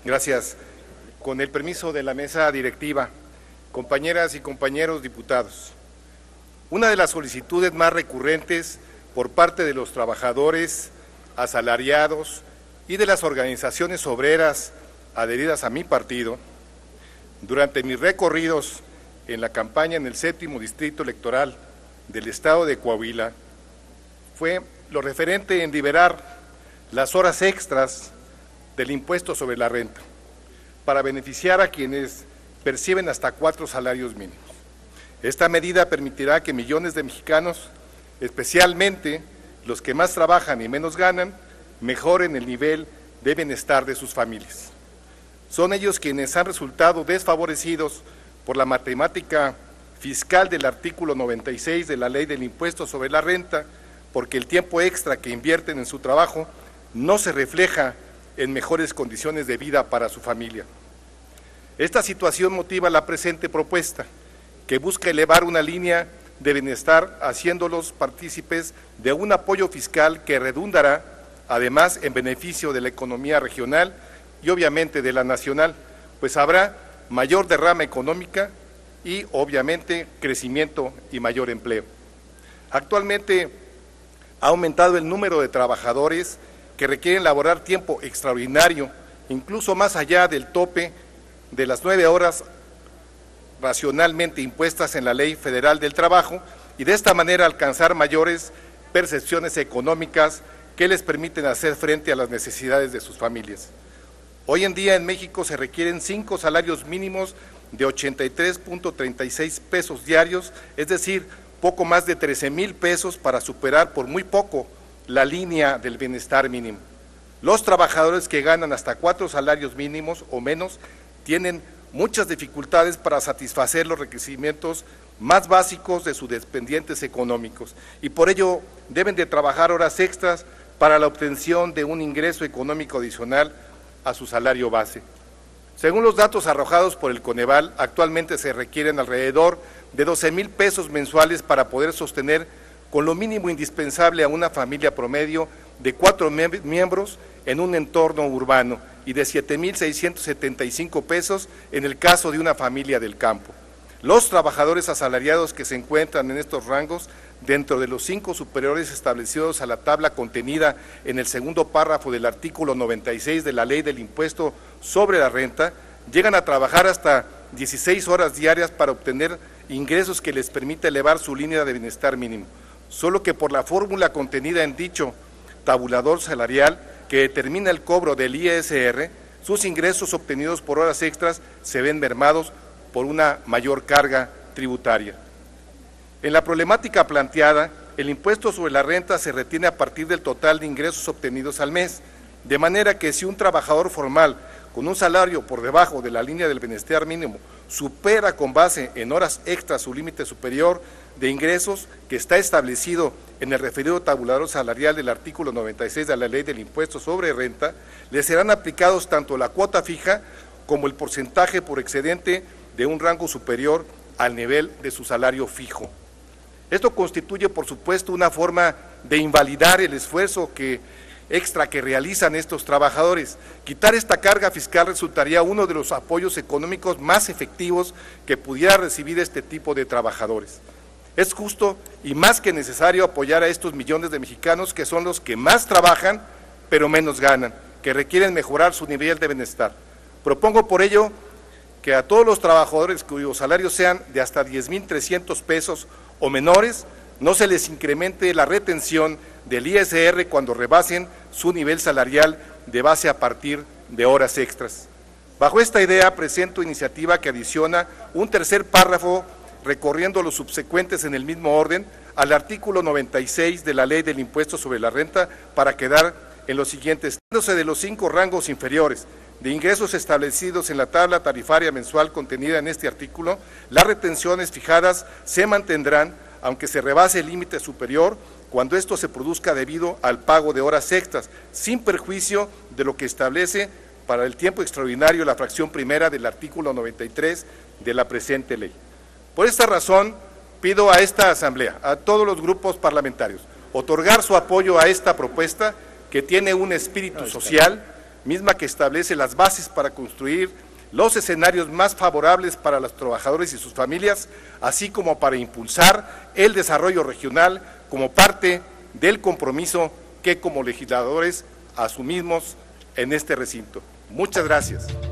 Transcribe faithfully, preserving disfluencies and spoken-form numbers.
Gracias. Con el permiso de la mesa directiva, compañeras y compañeros diputados, una de las solicitudes más recurrentes por parte de los trabajadores, asalariados y de las organizaciones obreras adheridas a mi partido, durante mis recorridos en la campaña en el séptimo distrito electoral del estado de Coahuila, fue lo referente en liberar las horas extras del impuesto sobre la renta para beneficiar a quienes perciben hasta cuatro salarios mínimos. Esta medida permitirá que millones de mexicanos, especialmente los que más trabajan y menos ganan, mejoren el nivel de bienestar de sus familias. Son ellos quienes han resultado desfavorecidos por la matemática fiscal del artículo noventa y seis de la Ley del Impuesto sobre la Renta, porque el tiempo extra que invierten en su trabajo no se refleja en mejores condiciones de vida para su familia. Esta situación motiva la presente propuesta, que busca elevar una línea de bienestar haciéndolos partícipes de un apoyo fiscal que redundará, además, en beneficio de la economía regional y obviamente de la nacional, pues habrá mayor derrama económica y obviamente crecimiento y mayor empleo. Actualmente ha aumentado el número de trabajadores que requieren laborar tiempo extraordinario, incluso más allá del tope de las nueve horas racionalmente impuestas en la Ley Federal del Trabajo, y de esta manera alcanzar mayores percepciones económicas que les permiten hacer frente a las necesidades de sus familias. Hoy en día en México se requieren cinco salarios mínimos de ochenta y tres punto treinta y seis pesos diarios, es decir, poco más de trece mil pesos para superar por muy poco la línea del bienestar mínimo. Los trabajadores que ganan hasta cuatro salarios mínimos o menos tienen muchas dificultades para satisfacer los requerimientos más básicos de sus dependientes económicos y por ello deben de trabajar horas extras para la obtención de un ingreso económico adicional a su salario base. Según los datos arrojados por el Coneval, actualmente se requieren alrededor de doce mil pesos mensuales para poder sostener con lo mínimo indispensable a una familia promedio de cuatro miembros en un entorno urbano y de siete mil seiscientos setenta y cinco pesos en el caso de una familia del campo. Los trabajadores asalariados que se encuentran en estos rangos, dentro de los cinco superiores establecidos a la tabla contenida en el segundo párrafo del artículo noventa y seis de la Ley del Impuesto sobre la Renta, llegan a trabajar hasta dieciséis horas diarias para obtener ingresos que les permita elevar su línea de bienestar mínimo, solo que por la fórmula contenida en dicho tabulador salarial que determina el cobro del I S R, sus ingresos obtenidos por horas extras se ven mermados por una mayor carga tributaria. En la problemática planteada, el impuesto sobre la renta se retiene a partir del total de ingresos obtenidos al mes, de manera que si un trabajador formal con un salario por debajo de la línea del bienestar mínimo supera con base en horas extras su límite superior de ingresos que está establecido en el referido tabulador salarial del artículo noventa y seis de la Ley del Impuesto sobre Renta, le serán aplicados tanto la cuota fija como el porcentaje por excedente de un rango superior al nivel de su salario fijo. Esto constituye, por supuesto, una forma de invalidar el esfuerzo que, extra que realizan estos trabajadores. Quitar esta carga fiscal resultaría uno de los apoyos económicos más efectivos que pudiera recibir este tipo de trabajadores. Es justo y más que necesario apoyar a estos millones de mexicanos que son los que más trabajan, pero menos ganan, que requieren mejorar su nivel de bienestar. Propongo por ello que a todos los trabajadores cuyos salarios sean de hasta diez mil trescientos pesos o menores, no se les incremente la retención del I S R cuando rebasen su nivel salarial de base a partir de horas extras. Bajo esta idea, presento iniciativa que adiciona un tercer párrafo recorriendo los subsecuentes en el mismo orden al artículo noventa y seis de la Ley del Impuesto sobre la Renta para quedar en los siguientes, tratándose de los cinco rangos inferiores de ingresos establecidos en la tabla tarifaria mensual contenida en este artículo, las retenciones fijadas se mantendrán aunque se rebase el límite superior cuando esto se produzca debido al pago de horas extras, sin perjuicio de lo que establece para el tiempo extraordinario la fracción primera del artículo noventa y tres de la presente ley. Por esta razón, pido a esta Asamblea, a todos los grupos parlamentarios, otorgar su apoyo a esta propuesta que tiene un espíritu social, misma que establece las bases para construir los escenarios más favorables para los trabajadores y sus familias, así como para impulsar el desarrollo regional como parte del compromiso que como legisladores asumimos en este recinto. Muchas gracias.